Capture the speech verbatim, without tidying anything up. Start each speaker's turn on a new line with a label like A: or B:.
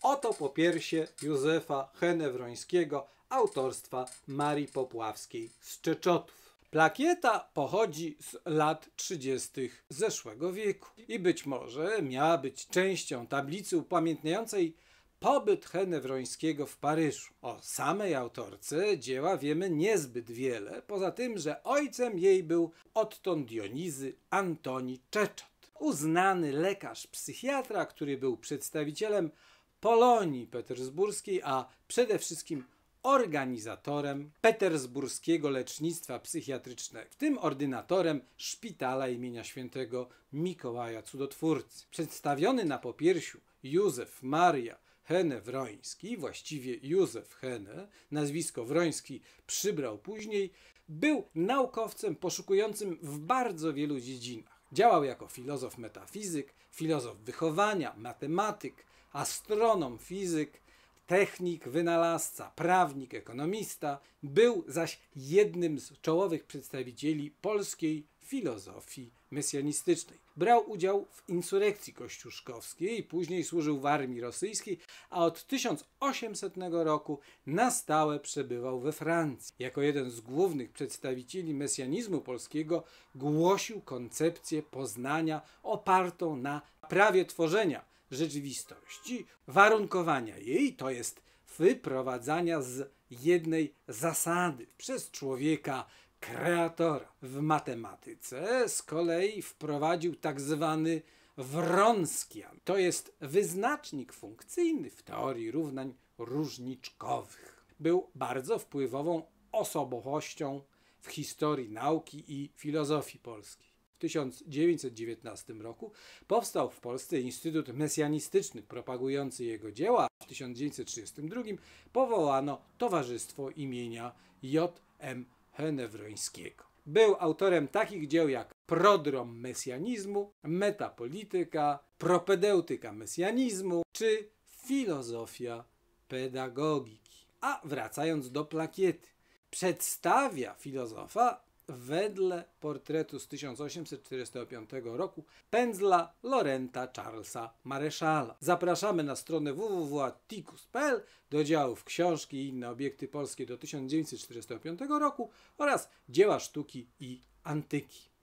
A: Oto popiersie Józefa Henę-Wrońskiego autorstwa Marii Popławskiej z Czeczotów. Plakieta pochodzi z lat trzydziestych zeszłego wieku i być może miała być częścią tablicy upamiętniającej pobyt Henę-Wrońskiego w Paryżu. O samej autorce dzieła wiemy niezbyt wiele, poza tym, że ojcem jej był odtąd Dionizy Antoni Czeczot, uznany lekarz psychiatra, który był przedstawicielem Polonii petersburskiej, a przede wszystkim organizatorem petersburskiego lecznictwa psychiatrycznego, w tym ordynatorem szpitala imienia świętego Mikołaja Cudotwórcy. Przedstawiony na popiersiu Józef Maria Henę-Wroński, właściwie Józef Henę, nazwisko Wroński przybrał później, był naukowcem poszukującym w bardzo wielu dziedzinach. Działał jako filozof metafizyk, filozof wychowania, matematyk, astronom, fizyk, technik, wynalazca, prawnik, ekonomista. Był zaś jednym z czołowych przedstawicieli polskiej filozofii mesjanistycznej. Brał udział w insurekcji kościuszkowskiej i później służył w armii rosyjskiej, a od tysiąc osiemsetnego roku na stałe przebywał we Francji. Jako jeden z głównych przedstawicieli mesjanizmu polskiego głosił koncepcję poznania opartą na prawie tworzenia rzeczywistości, warunkowania jej, to jest wyprowadzania z jednej zasady przez człowieka kreatora. W matematyce z kolei wprowadził tak zwany Wronskian. To jest wyznacznik funkcyjny w teorii równań różniczkowych. Był bardzo wpływową osobowością w historii nauki i filozofii polskiej. W tysiąc dziewięćset dziewiętnastym roku powstał w Polsce Instytut Mesjanistyczny propagujący jego dzieła. W tysiąc dziewięćset trzydziestym drugim powołano Towarzystwo imienia J M Henę-Wrońskiego. Był autorem takich dzieł jak Prodrom mesjanizmu, Metapolityka, Propedeutyka mesjanizmu czy Filozofia pedagogiki. A wracając do plakiety, przedstawia filozofa wedle portretu z tysiąc osiemset czterdziestego piątego roku pędzla Lorenta Charlesa Mareszala. Zapraszamy na stronę w w w kropka tikus kropka p l do działów książki i inne obiekty polskie do tysiąc dziewięćset czterdziestego piątego roku oraz dzieła sztuki i antyki.